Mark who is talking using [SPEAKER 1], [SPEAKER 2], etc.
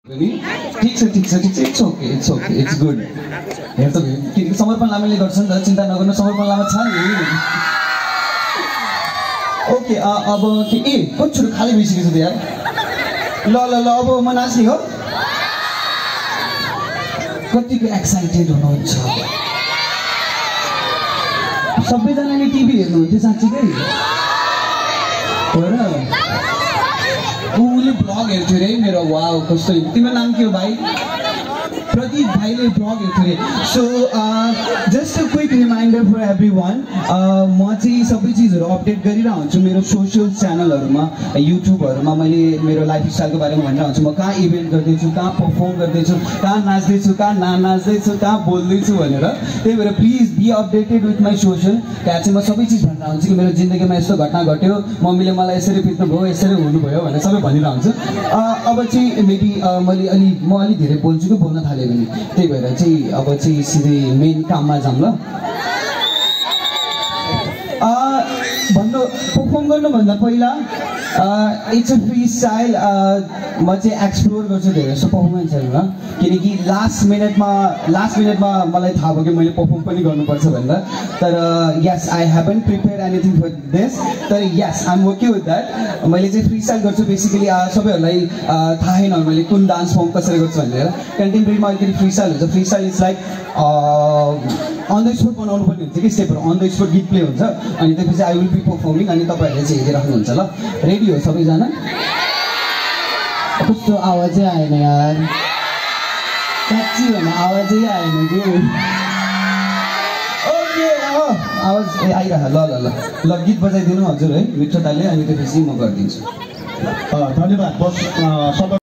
[SPEAKER 1] ठीक छ it's okay it's good हेर त किनकि समर्पण लामाले गर्छ नि त चिन्ता नगर्नु समर्पण लामा छ नि ओके अब के कच्चुरो खाली भइसकेछ त यार ल अब म नाच्ने हो कतिको एक्साइटेड हुनुहुन्छ सबैजनाले टिभी हेर्नुहुन्थ्यो साँच्चीकै हो र उसले ब्लग हेर्थ्यो अरे मेरो वाउ कस्तो तिम्रो नाम के हो भाइ प्रदीप भाइले ब्लग हेर्थ्यो अरे so just a quick reminder for everyone म चाहिँ सबै चिजहरू अपडेट गरिरहेको हुन्छु मेरो सोसियल च्यानलहरूमा युट्युबहरूमा मैले मेरो लाइफस्टाइलको बारेमा भनिरहेको हुन्छु म कहाँ इभेन्ट गर्दैछु कहाँ पर्फर्म गर्दैछु कहाँ नाच्दैछु कहाँ नाच्दैछु कहाँ बोल्दैछु भनेर त्यही भएर please be updated with my social त्यहाँ चाहिँ म सबै चिज भनिरहेको हुन्छु कि मेरो जिन्दगीमा यस्तो घटना घट्यो मम्मीले मलाई यसरी पिट्नुभयो यसरी हुनुभयो भनेर सबै भनिरहेको हुन्छु अब चाहिँ मेबी म अलिक धेरै बोल्छु कि बोल्न थालेँ भने त्यही भएर चाहिँ अब चाहिँ सिधै मेन काममा जाऊँ ल पर्फर्म गर्नुभन्दा पहिला इट्स अ फ्री स्टाइल म चाहिँ एक्सप्लोर गर्छु धेरै जस्तो पर्फर्मेन्सहरूमा किनकि लास्ट मिनटमा मलाई थाहा भयो कि मैले पर्फर्म पनि गर्नुपर्छ भनेर तर yes I haven't prepare anything for this तर yes I am okay with that मैले चाहिँ फ्री स्टाइल गर्छु बेसिकली सबैहरूलाई थाहै नर्मली कुन डान्स फर्म कसरी गर्छु भनेर कन्टेम्पोरेरीमा अलिकति फ्री स्टाइल हुन्छ freestyle is like on the spot बनाउनु पर्ने हुन्छ कि स्टेपहरू अन द स्पोट गीत प्ले हुन्छ अनि त्यसपछि आई विल बी पर्फर्मिङ अनि तपाईँहरूले चाहिँ हेरिराख्नुहुन्छ ल रेडी हो सबैजना कस्तो आवाजै आएन यार साँच्ची भन आवाजै आएन कि ओके आवाज आइरह ल गीत बजाइदिनु हजुर है मिठो तालले अनि त्यसपछि म गरिदिन्छु
[SPEAKER 2] धन्यवाद बस